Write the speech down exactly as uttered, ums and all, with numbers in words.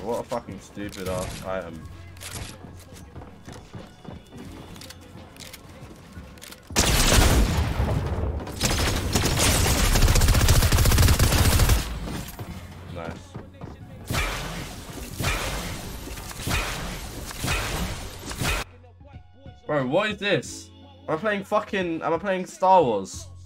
what a fucking stupid ass item. Nice. Bro, what is this? Am I playing fucking... Am I playing Star Wars?